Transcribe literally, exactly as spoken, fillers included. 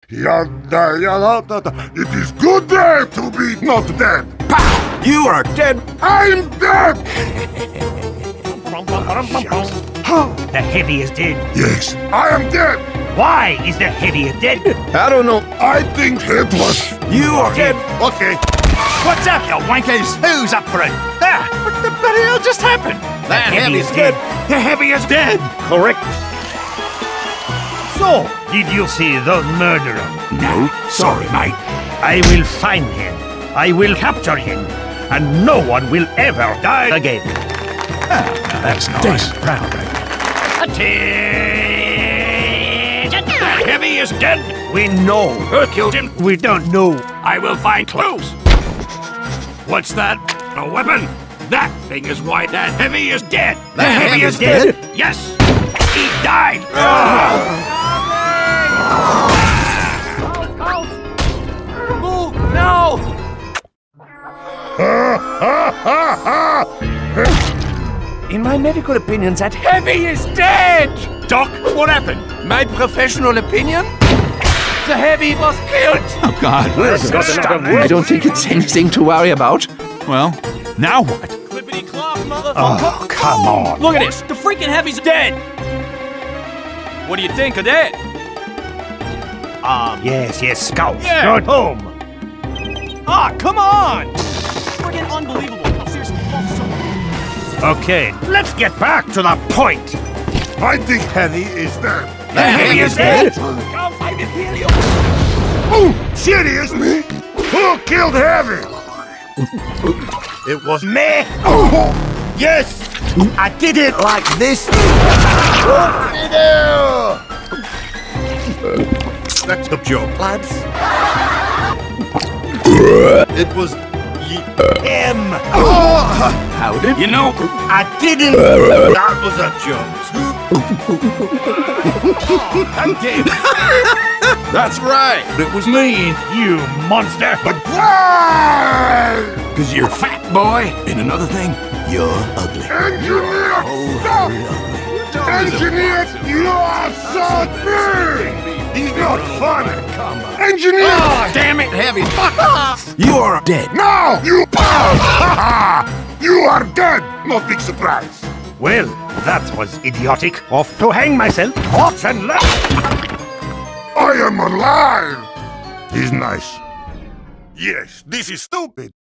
Yada, yada, yada. It is good day to be not dead. Pow! You are dead. I'm dead. The heavy is dead. Yes, I am dead. Why is the heavy dead? I don't know. I think it was. You are dead. Okay. What's up, you wankers? Who's up for it? Ah, what the bloody hell just happened? The heavy is dead. The heavy is dead. Correct. So, did you see the murderer? No. Sorry, mate. I will find him. I will capture him. And no one will ever die again. Ah, now that's nice. Proud, mate. Attention! The heavy is dead. We know who killed him. We don't know. I will find clues. What's that? A weapon? That thing is why that heavy is dead. The, the heavy, heavy is dead? dead? Yes. He died. Move! No! In my medical opinion, that heavy is dead! Doc, what happened? My professional opinion? The heavy was killed! Oh, God. I don't think it's anything to worry about. Well, now what? Clippity clop, motherfucker! Oh, come on. Look at this! The freaking heavy's dead! What do you think of that? Um, yes, yes, Scout. Yeah. Go home. Ah, come on! Friggin' unbelievable. Oh, seriously. Oh, okay, let's get back to the point. I think Heavy is dead. The heavy is dead? Come find it, Helio! Oh, seriously? Who killed Heavy? It was me. Oh, yes! I did it like this. That's the joke, lads. It was him. How did You know, I didn't. that was a joke. That's right. It was me. You monster. But why? Because you're fat, boy. And another thing, you're ugly. Engineer, stop! Engineer, you are so big! He's not funny. Come on. Engineer! Oh, damn it, Heavy. Fuck off! You're dead. No! You You are dead! No big surprise. Well, that was idiotic. Off to hang myself. Off and left. I am alive! He's nice. Yes, this is stupid.